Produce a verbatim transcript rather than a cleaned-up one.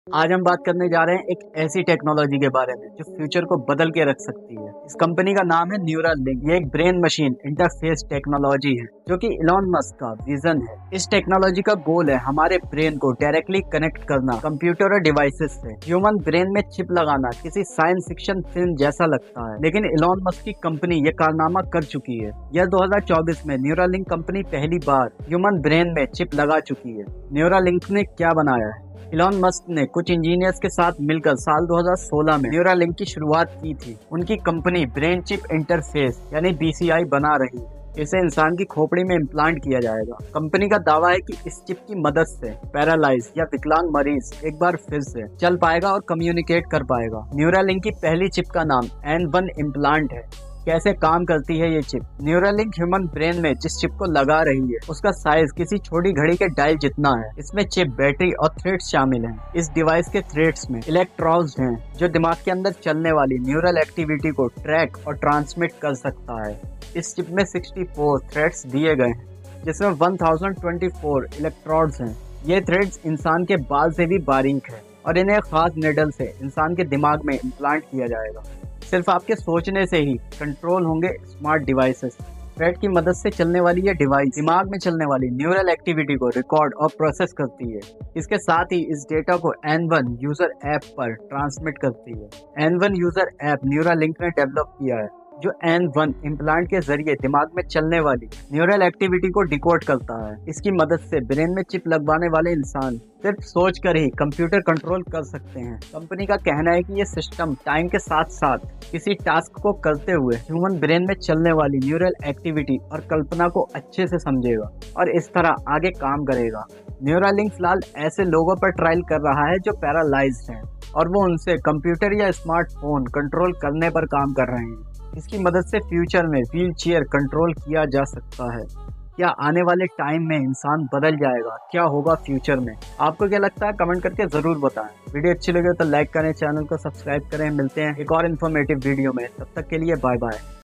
आज हम बात करने जा रहे हैं एक ऐसी टेक्नोलॉजी के बारे में जो फ्यूचर को बदल के रख सकती है। इस कंपनी का नाम है न्यूरालिंक। ये एक ब्रेन मशीन इंटरफेस टेक्नोलॉजी है जो कि इलॉन मस्क का विजन है। इस टेक्नोलॉजी का गोल है हमारे ब्रेन को डायरेक्टली कनेक्ट करना कंप्यूटर और डिवाइसेस से। ह्यूमन ब्रेन में चिप लगाना किसी साइंस फिक्शन फिल्म जैसा लगता है, लेकिन इलॉन मस्क की कंपनी ये कारनामा कर चुकी है। यह दो हज़ार चौबीस में न्यूरालिंक कंपनी पहली बार ह्यूमन ब्रेन में चिप लगा चुकी है। न्यूरालिंक ने क्या बनाया है? इलॉन मस्क ने कुछ इंजीनियर्स के साथ मिलकर साल दो हज़ार सोलह में न्यूरालिंक की शुरुआत की थी। उनकी कंपनी ब्रेन चिप इंटरफेस यानी बी सी आई बना रही है। इसे इंसान की खोपड़ी में इम्प्लांट किया जाएगा। कंपनी का दावा है कि इस चिप की मदद से पैरालाइज या विकलांग मरीज एक बार फिर से चल पाएगा और कम्युनिकेट कर पाएगा। न्यूरालिंक की पहली चिप का नाम एन वन इम्प्लांट है। कैसे काम करती है ये चिप? न्यूरालिंक ह्यूमन ब्रेन में जिस चिप को लगा रही है उसका साइज किसी छोटी घड़ी के डायल जितना है। इसमें चिप, बैटरी और थ्रेड्स शामिल हैं। इस डिवाइस के थ्रेड्स में इलेक्ट्रोड्स हैं जो दिमाग के अंदर चलने वाली न्यूरल एक्टिविटी को ट्रैक और ट्रांसमिट कर सकता है। इस चिप में चौंसठ थ्रेड्स दिए गए हैं जिसमें एक हज़ार चौबीस इलेक्ट्रोड्स हैं। ये थ्रेड्स इंसान के बाल से भी बारीक है और इन्हें खास निडल से इंसान के दिमाग में इम्प्लांट किया जाएगा। सिर्फ आपके सोचने से ही कंट्रोल होंगे स्मार्ट डिवाइसेस। थ्रेड की मदद से चलने वाली यह डिवाइस दिमाग में चलने वाली न्यूरल एक्टिविटी को रिकॉर्ड और प्रोसेस करती है। इसके साथ ही इस डेटा को एन वन यूजर ऐप पर ट्रांसमिट करती है। N one user app Neuralink ने डेवलप किया है जो एन वन इम्प्लांट के जरिए दिमाग में चलने वाली न्यूरल एक्टिविटी को डिकोड करता है। इसकी मदद से ब्रेन में चिप लगवाने वाले इंसान सिर्फ सोच कर ही कंप्यूटर कंट्रोल कर सकते हैं। कंपनी का कहना है कि ये सिस्टम टाइम के साथ साथ किसी टास्क को करते हुए ह्यूमन ब्रेन में चलने वाली न्यूरल एक्टिविटी और कल्पना को अच्छे से समझेगा और इस तरह आगे काम करेगा। न्यूरालिंक फिलहाल ऐसे लोगों पर ट्रायल कर रहा है जो पैरालाइज्ड हैं और वो उनसे कंप्यूटर या स्मार्टफोन कंट्रोल करने पर काम कर रहे हैं। इसकी मदद से फ्यूचर में व्हील चेयर कंट्रोल किया जा सकता है। क्या आने वाले टाइम में इंसान बदल जाएगा? क्या होगा फ्यूचर में? आपको क्या लगता है? कमेंट करके जरूर बताएं। वीडियो अच्छी लगे तो लाइक करें, चैनल को सब्सक्राइब करें। मिलते हैं एक और इन्फॉर्मेटिव वीडियो में, तब तक के लिए बाय बाय।